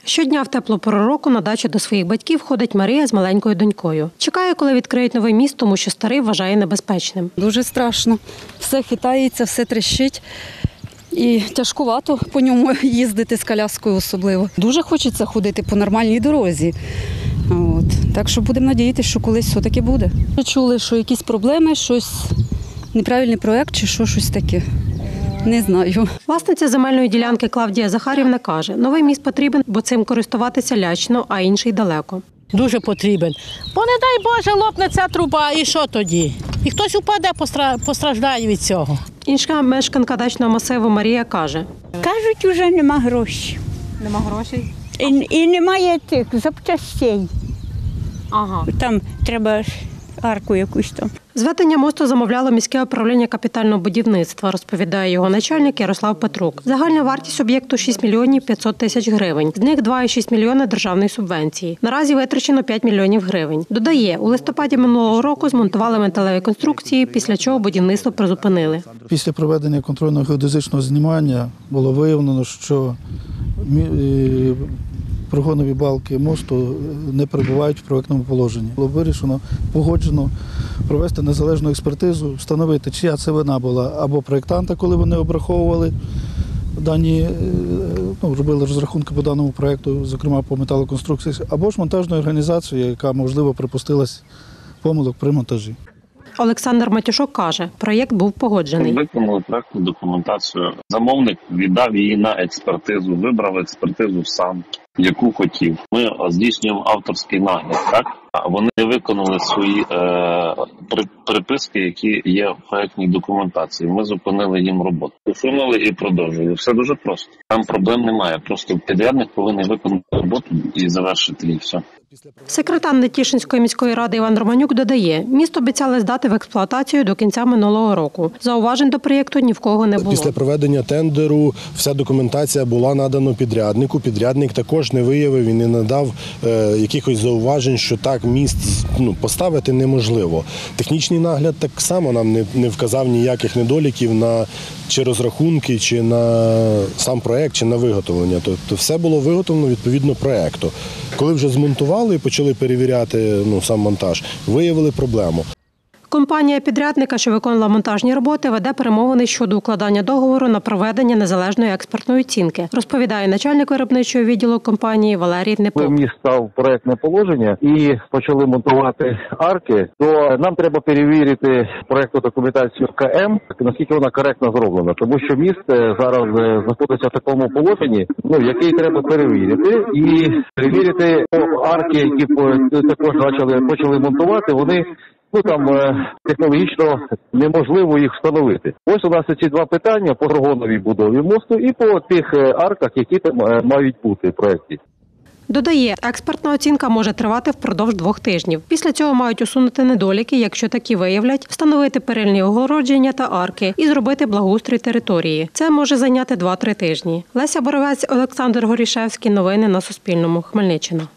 Щодня в теплу пору року на дачу до своїх батьків ходить Марія з маленькою донькою. Чекає, коли відкриють новий міст, тому що старий вважає небезпечним. Дуже страшно. Все хитається, все тріщить. І тяжкувато по ньому їздити з коляскою особливо. Дуже хочеться ходити по нормальній дорозі. Так що будемо сподіватися, що колись все-таки буде. Ми чули, що якісь проблеми, щось неправильний проєкт чи щось таке. Не знаю. Власниця земельної ділянки Клавдія Захарівна каже, новий міст потрібен, бо цим користуватися лячно, а інший далеко. Дуже потрібен. Бо не дай Боже, лопне ця труба, і що тоді? І хтось упаде, постраждає від цього. Інша мешканка дачного масиву Марія каже. Кажуть, вже нема грошей. Нема грошей? І немає тих запчастей. Ага. Там треба арку якусь там. Зведення мосту замовляло міське управління капітального будівництва, розповідає його начальник Ярослав Петрук. Загальна вартість об'єкту – 6 мільйонів 500 тисяч гривень. З них 2,6 мільйона державної субвенції. Наразі витрачено 5 мільйонів гривень. Додає, у листопаді минулого року змонтували металеві конструкції, після чого будівництво призупинили. Після проведення контрольного геодезичного знімання було виявлено, що прогонові балки мосту не перебувають в проектному положенні. Було вирішено, погоджено провести незалежну експертизу, встановити, чия це вина була або проєктанта, коли вони обраховували дані, робили розрахунки по даному проєкту, зокрема по металоконструкціях, або ж монтажної організації, яка, можливо, припустилась помилок при монтажі. Олександр Матюшок каже, проєкт був погоджений. Виконали проєктну документацію. Замовник віддав її на експертизу, вибрав експертизу сам, яку хотів. Ми здійснюємо авторський нагляд, так? А вони виконали свої приписки, які є в проєктній документації. Ми зупинили їм роботу. Усунули і продовжили. Все дуже просто. Там проблем немає. Просто підрядник повинен виконати роботу і завершити її. Все. Секретар Нетішинської міської ради Іван Романюк додає, місто обіцяли здати в експлуатацію до кінця минулого року. Зауважень до проєкту ні в кого не було. Після проведення тендеру вся документація була надана підряднику. Підрядник також не виявив і не надав якихось зауважень, що так міст поставити неможливо. Технічний нагляд так само нам не вказав ніяких недоліків на чи розрахунки, чи на сам проєкт, чи на виготовлення. Тобто все було виготовлено відповідно проєкту. Коли вже змонтували і почали перевіряти сам монтаж, виявили проблему. Компанія-підрядника, що виконувала монтажні роботи, веде перемовини щодо укладання договору на проведення незалежної експертної оцінки, розповідає начальник виробничого відділу компанії Валерій Непоп. Коли міст став проєктне положення і почали монтувати арки, то нам треба перевірити проєктну документацію КМ, наскільки вона коректно зроблена. Тому що міст зараз знаходиться в такому положенні, який треба перевірити. І перевірити арки, які також почали монтувати, вони технологічно неможливо їх встановити. Ось у нас ці два питання по прогоновій будові мосту і по тих арках, які там мають бути в проєкті. Додає, експертна оцінка може тривати впродовж 2 тижнів. Після цього мають усунути недоліки, якщо такі виявлять, встановити перильні огородження та арки і зробити благоустрій території. Це може зайняти 2-3 тижні. Леся Боровець, Олександр Горішевський. Новини на Суспільному. Хмельниччина.